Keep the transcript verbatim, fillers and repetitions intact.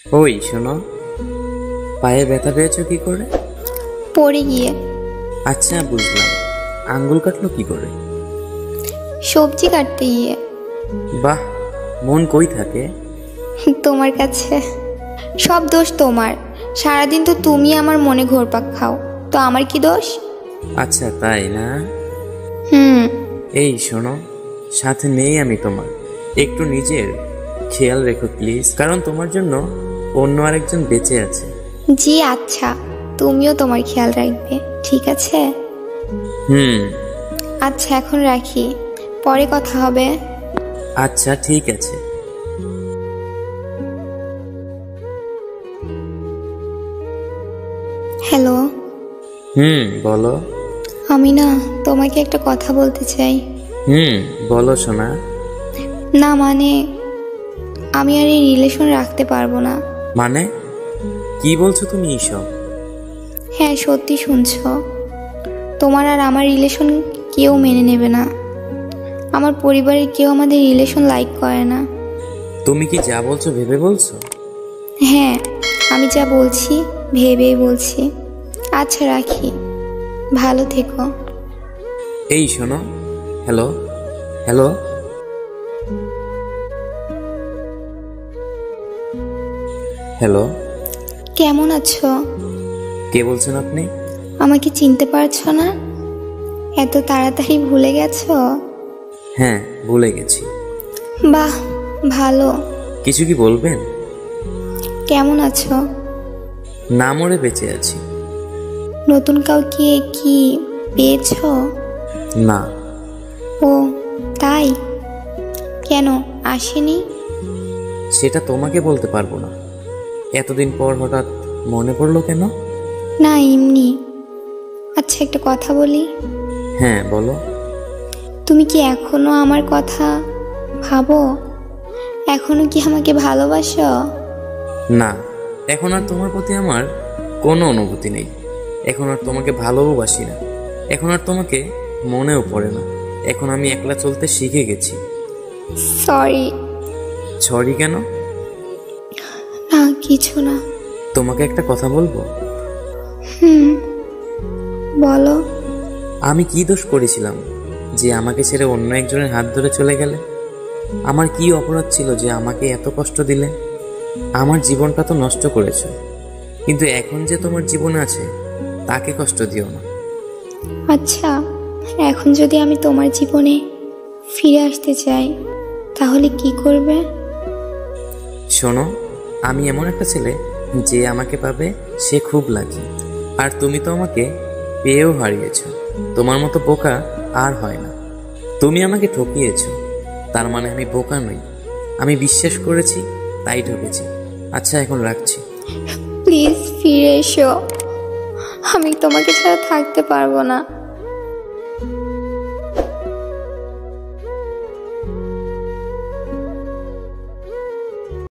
ওই শোনো, পায়ে ব্যথা পেয়েছো কি করে? পড়ে গিয়ে। আচ্ছা বুঝলাম, আঙ্গুল কাটলো কি করে? সবজি কাটতে গিয়ে। বাহ, মন কই থাকে? তোমার কাছে। সব দোষ তোমার, সারাদিন তো তুমি আমার মনে ঘোরপাক খাও, তো আমার কি দোষ? আচ্ছা তাই না? হুম। এই শোনো, সাথে নেই আমি তোমার, একটু নিজের খেয়াল রেখো প্লিজ, কারণ তোমার জন্য অন্য আরেকজন বেঁচে আছে। জি আচ্ছা, তুমিও তোমার খেয়াল রাখবে, ঠিক আছে? হুম। আচ্ছা এখন রাখি, পরে কথা হবে। আচ্ছা ঠিক আছে। হ্যালো। হুম বলো। আমি না তোমাকে একটা কথা বলতে চাই। হুম বলো সোনা। না মানে আমি আর এই রিলেশন রাখতে পারবো না। মানে কি বলছো তুমি এইসব? হ্যাঁ সত্যি শুনছো, তোমার আর আমার রিলেশন কেউ মেনে নেবে না। আমার পরিবারের কেউ আমাদের রিলেশন লাইক করে না। তুমি কি যা বলছো ভেবে বলছো? হ্যাঁ আমি যা বলছি ভেবেই বলছি। আচ্ছা রাখি, ভালো থেকো। এই শোনো। Hello hello. হ্যালো। কেমন আছো? কে বলছেন আপনি? আমাকে চিনতে পারছো না? এত তাড়াতাড়ি ভুলে গেছো? হ্যাঁ ভুলে গেছি। বাহ ভালো। কিছু কি বলবেন? কেমন আছো? না মরে বেঁচে আছি। নতুন কাউকে কি পেয়েছো? না। ও তাই? কেন আসেনি? সেটা তোমাকে বলতে পারবো না। এতদিন পর হঠাৎ মনে পড়লো কেন? না এমনি। আচ্ছা একটা কথা বলি। হ্যাঁ বলো। তুমি কি এখনো আমার কথা ভাবো? এখনো কি আমাকে ভালোবাসো? না, এখন আর তোমার প্রতি আমার কোনো অনুভূতি নেই। এখন আর তোমাকে ভালোবাসি না। এখন আর তোমাকে মনেও পড়ে না। এখন আমি একলা চলতে শিখে গেছি। সরি। সরি কেন? না কিছু না। তোমাকে একটা কথা বলবো? হুম বলো। আমি কি দোষ করেছিলাম যে আমাকে ছেড়ে অন্য একজনের হাত ধরে চলে গেলে? আমার কি অপরাধ ছিল যে আমাকে এত কষ্ট দিলে? আমার জীবনটা তো নষ্ট করেছ, কিন্তু এখন যে তোমার জীবনে আছে তাকে কষ্ট দিও না। আচ্ছা এখন যদি আমি তোমার জীবনে ফিরে আসতে চাই তাহলে কি করবে? শোনো, আমি এমন একটা ছেলে যে আমাকে পাবে সে খুব লাকি। আর তুমি তো আমাকে পেয়েও হারিয়েছ। তোমার মতো বোকা আর হয় না। তুমি আমাকে ঠকিয়েছ, তার মানে আমি বোকা নই। আমি বিশ্বাস করেছি তাই ঠকেছি। আচ্ছা এখন রাখছি। প্লিজ ফিরে এসো, আমি তোমাকে ছাড়া থাকতে পারবো না।